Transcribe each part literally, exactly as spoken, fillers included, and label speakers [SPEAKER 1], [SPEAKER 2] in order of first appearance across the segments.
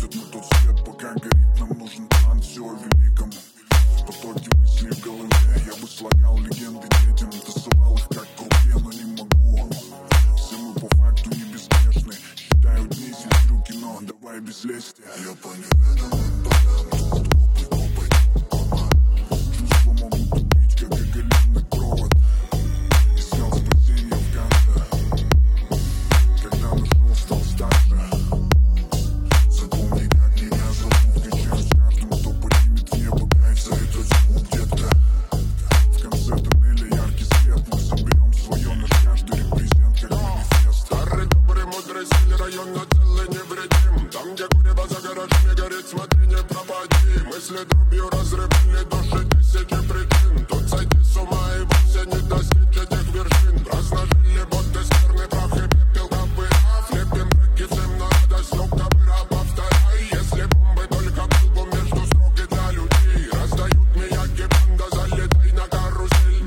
[SPEAKER 1] выходят на тот свет, пока горит, нам нужен план, все о великом. Потоки мыслей в голове, я бы слагал легенды детям, тасовал их как крупе, но не могу. Все мы по факту не безгрешны, считаю дни, сестру кино, давай без лестия. Я по неведомым полям, тут копай, копай. Чувства могут убить, как оголенный провод. Искал спасение в конце, когда нашел, стал старше. Запомни, как меня зовут, качаю с каждым, кто поднимет в небо кайф за этот звук где-то. В конце тоннеля яркий свет, мы соберем свое, наш каждый репрезент, как манифест.
[SPEAKER 2] Старый добрый мудрый стиль, район на целый невредим. Там, где курева за гаражами горит, смотри, не пропади. Мысли дробью разрывали души тысячи причин. Тут сойти с ума и вовсе не достичь этих вершин. Разложили боты, скверный прах и пепел копыра. Слепим треки всем на радость, но копыра повторяй. Если бомбы только в альбом между строк и для людей. Раздают мияги, банда, залетай на карусель.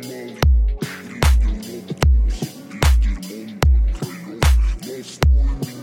[SPEAKER 1] Настрой меня